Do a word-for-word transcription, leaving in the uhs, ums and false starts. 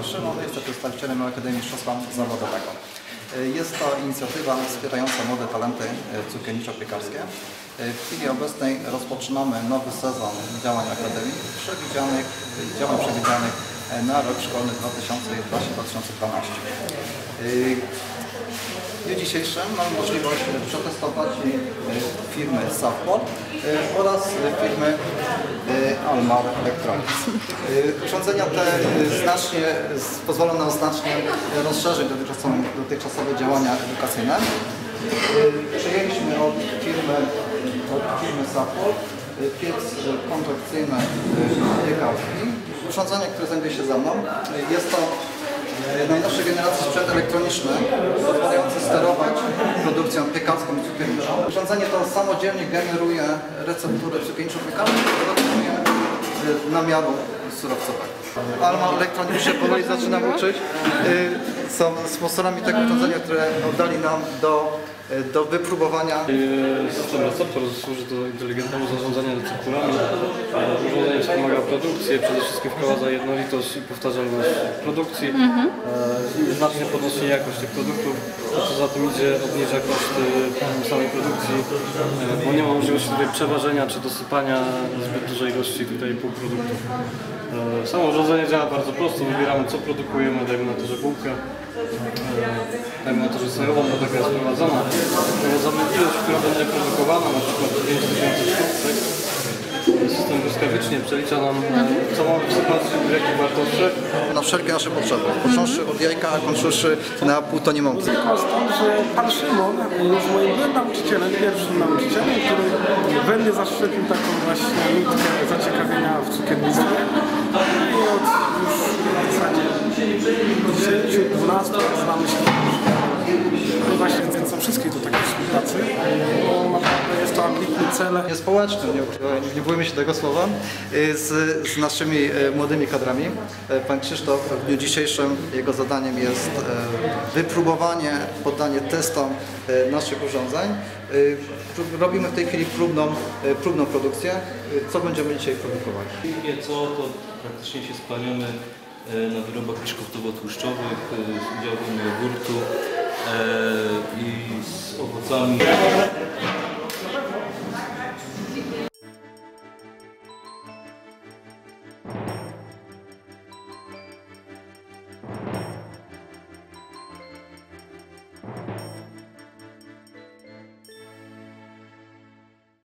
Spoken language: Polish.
Szymon, jestem przedstawicielem Akademii Mistrzostwa Zawodowego. Jest to inicjatywa wspierająca młode talenty cukierniczo-piekarskie. W chwili obecnej rozpoczynamy nowy sezon działań Akademii, przewidzianych, działań przewidzianych na rok szkolny dwa tysiące jedenaście dwa tysiące dwanaście. W dniu dzisiejszym mam możliwość przetestować firmy Safpol oraz firmy Almar Electronics. Urządzenia te znacznie, pozwolą nam znacznie rozszerzyć dotychczasowe, dotychczasowe działania edukacyjne. Przejęliśmy od firmy, od firmy Safpol piec kontrakcyjny piekarski. Urządzenie, które znajduje się za mną, jest to najnowszej generacji sprzęt elektroniczny pozwalający sterować produkcją piekarską i cukierniczą. Urządzenie to samodzielnie generuje recepturę cukierniczo-piekarską i dokonuje namiaru surowcowego. Almar Electronics się powoli zaczynam uczyć. Są sponsorami tego urządzenia, które oddali nam do do wypróbowania. System receptor służy do inteligentnego zarządzania recepturami. Urządzenie wspomaga produkcję, przede wszystkim wprowadza jednolitość i powtarzalność produkcji. Mm-hmm. Znacznie podnosi jakość tych produktów, a co za tym idzie obniża koszty samej produkcji, bo nie ma możliwości tutaj przeważenia czy dosypania zbyt dużej ilości tutaj półproduktów. Samo urządzenie działa bardzo prosto, wybieramy co produkujemy, dajmy na to, że bułkę. Dajmy na to, że sojowa taka jest prowadzona. Prowadzamy ilość, która będzie produkowana, na przykład pięć tysięcy sztuk. System błyskawicznie przelicza nam, co mamy wsypać, w jakich wartościach. Na wszelkie nasze potrzeby, począwszy od jajka, a kończywszy na pół tonie mąki. Tylko stąd, że pan Szymon już moim byłym nauczycielem, pierwszym nauczycielem, który we mnie zaszczepił taką właśnie nitkę zaciekawienia w cukiernictwie. I od już w zasadzie dziesięciu dwunastu lat znamy się. No i właśnie zachęcam wszystkich do takiej współpracy, bo naprawdę jest to ambitny cel. Nie społeczny, nie, nie bójmy się tego słowa, z, z naszymi młodymi kadrami. Pan Krzysztof w dniu dzisiejszym, jego zadaniem jest wypróbowanie, poddanie testom naszych urządzeń. Robimy w tej chwili próbną, próbną produkcję. Co będziemy dzisiaj produkować? Co to praktycznie się spalimy na wyrobach biszkoptowo-tłuszczowych z udziałem jogurtu i z owocami.